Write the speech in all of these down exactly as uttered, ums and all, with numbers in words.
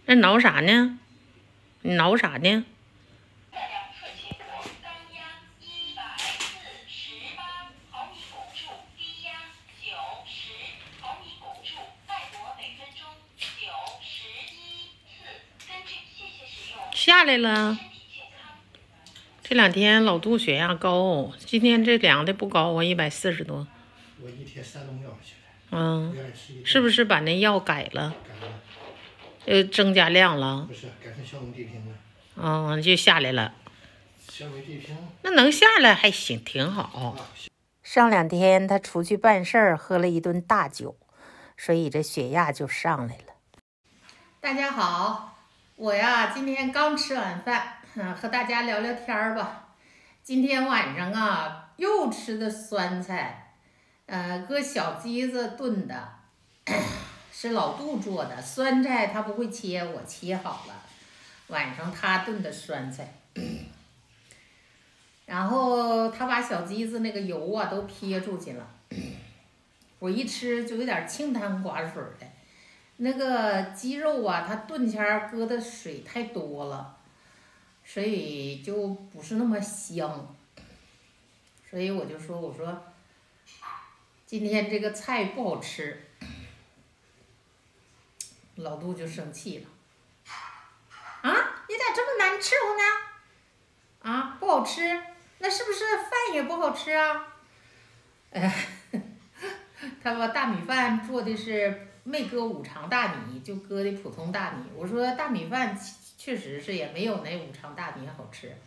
那挠啥呢？你挠啥呢？下来了。这两天老杜血压高，今天这量的不高啊，一百四十多。 我一天三种药现在。 嗯，是不是把那药改了？ 改了。 呃，增加量了。 不是，改成小米地平了。 嗯，就下来了。 小米地平。 那能下来还行，挺好。啊、上两天他出去办事儿，喝了一顿大酒，所以这血压就上来了。 大家好，我呀今天刚吃完饭，嗯，和大家聊聊天儿吧。今天晚上啊又吃的酸菜，呃，搁小鸡子炖的，是老杜做的。酸菜他不会切，我切好了。晚上他炖的酸菜，然后他把小鸡子那个油啊都撇出去了，我一吃就有点清汤寡水的。那个鸡肉啊，它炖前搁的水太多了，所以就不是那么香。所以我就说，我说今天这个菜不好吃，老杜就生气了。啊，你咋这么难伺候呢？啊，不好吃，那是不是饭也不好吃啊？哎，他把大米饭做的是没搁五常大米，就搁的普通大米。我说大米饭确实是也没有那五常大米好吃。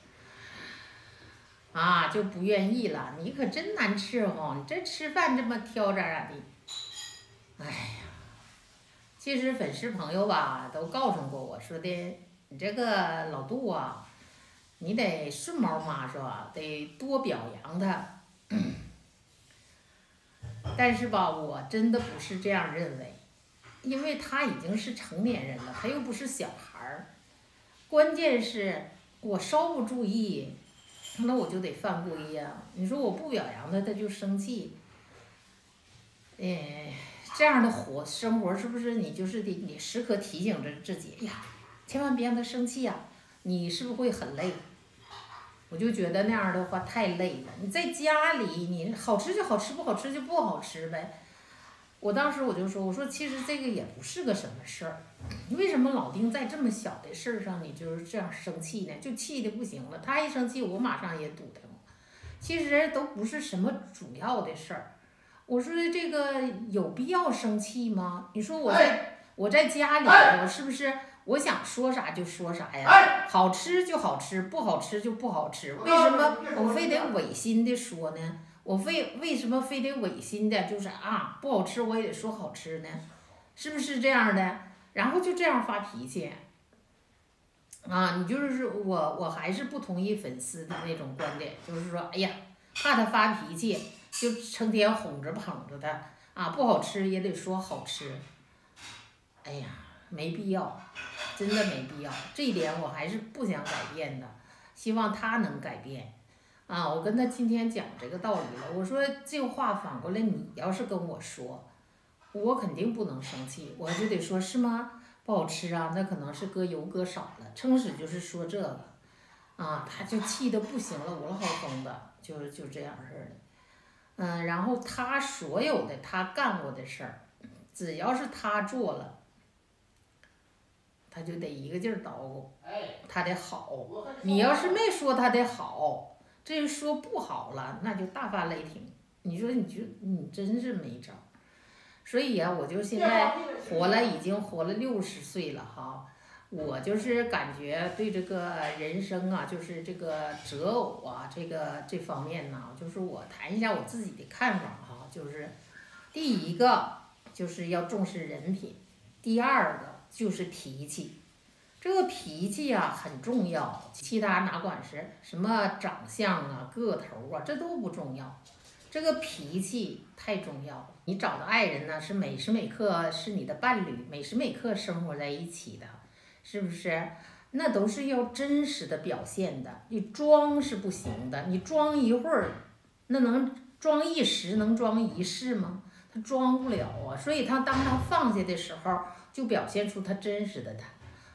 啊，就不愿意了。你可真难伺候，你这吃饭这么挑咋咋的？哎呀，其实粉丝朋友吧都告诉过我说的，你这个老杜啊，你得顺毛妈是吧？得多表扬他。但是吧，我真的不是这样认为，因为他已经是成年人了，他又不是小孩儿。关键是我稍不注意，那我就得犯规呀。你说我不表扬他，他就生气。哎，这样的活生活是不是你就是得你时刻提醒着自己，哎呀，千万别让他生气呀，你是不是会很累？我就觉得那样的话太累了。你在家里，你好吃就好吃，不好吃就不好吃呗。我当时我就说，我说其实这个也不是个什么事儿，为什么老丁在这么小的事儿上你就是这样生气呢？就气的不行了，他一生气我马上也堵他。其实都不是什么主要的事儿。我说这个有必要生气吗？你说我在我在家里头是不是我想说啥就说啥呀？好吃就好吃，不好吃就不好吃，为什么我非得违心的说呢？我非为什么非得违心的，就是啊不好吃我也得说好吃呢？是不是这样的？然后就这样发脾气。啊，你就是我，我还是不同意粉丝的那种观点，就是说，哎呀，怕他发脾气，就成天哄着捧着他啊，不好吃也得说好吃。哎呀，没必要，真的没必要，这一点我还是不想改变的，希望他能改变。啊，我跟他今天讲这个道理了，我说这话反过来你要是跟我说，我肯定不能生气，我就得说是吗？不好吃啊，那可能是搁油搁少了，撑死就是说这个，啊，他就气得不行了，五了好风的，就就这样式的，嗯，然后他所有的他干过的事儿，只要是他做了，他就得一个劲儿叨咕，他得好，你要是没说他得好，这说不好了，那就大发雷霆，你说你就你真是没招。所以呀、啊，我就现在活了，已经活了六十岁了哈。我就是感觉对这个人生啊，就是这个择偶啊，这个这方面呢，就是我谈一下我自己的看法哈。就是第一个就是要重视人品，第二个就是脾气。这个脾气啊很重要，其他哪管是什么长相啊、个头啊，这都不重要。这个脾气太重要了。你找的爱人呢，是每时每刻是你的伴侣，每时每刻生活在一起的，是不是？那都是要真实的表现的。你装是不行的，你装一会儿，那能装一时，能装一世吗？他装不了啊。所以他当他放下的时候，就表现出他真实的他。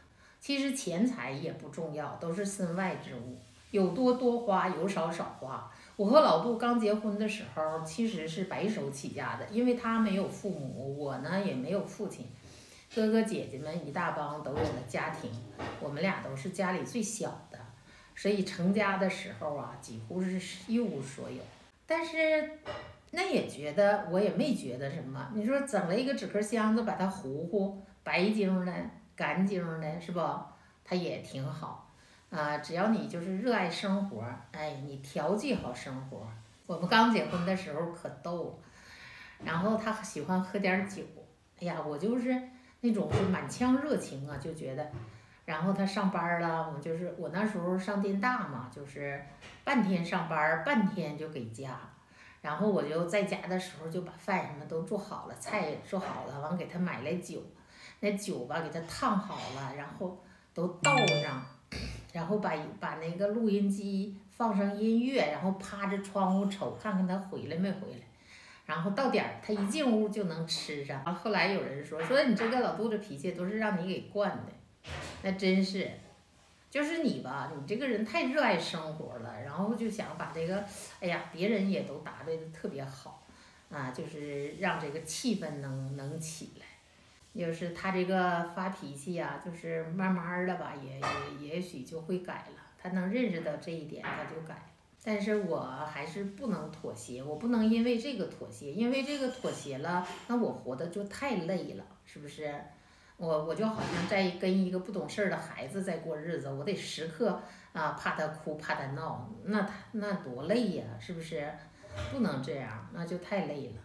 其实钱财也不重要，都是身外之物，有多多花，有少少花。我和老杜刚结婚的时候，其实是白手起家的，因为他没有父母，我呢也没有父亲，哥哥姐姐们一大帮都有了家庭，我们俩都是家里最小的，所以成家的时候啊，几乎是一无所有。但是那也觉得，我也没觉得什么。你说整了一个纸壳箱子，把它糊糊，白净的、干净的，是不？它也挺好。啊，只要你就是热爱生活，哎，你调剂好生活。我们刚结婚的时候可逗了，然后他喜欢喝点酒，哎呀，我就是那种是满腔热情啊，就觉得。然后他上班了，我就是我那时候上电大嘛，就是半天上班，半天就给家。然后我就在家的时候就把饭什么都做好了，菜也做好了，完给他买来酒，那酒吧给他烫好了，然后都倒上，然后把把那个录音机放上音乐，然后趴着窗户瞅看看他回来没回来，然后到点儿他一进屋就能吃上。后来有人说说你这个老杜这脾气都是让你给惯的，那真是。就是你吧，你这个人太热爱生活了，然后就想把这个，哎呀，别人也都打扮的特别好，啊，就是让这个气氛能能起来。就是他这个发脾气呀、啊，就是慢慢的吧，也也也许就会改了。他能认识到这一点，他就改。但是我还是不能妥协，我不能因为这个妥协，因为这个妥协了，那我活得就太累了，是不是？我我就好像在跟一个不懂事儿的孩子在过日子，我得时刻啊怕他哭怕他闹，那他那多累呀，是不是？不能这样，那就太累了。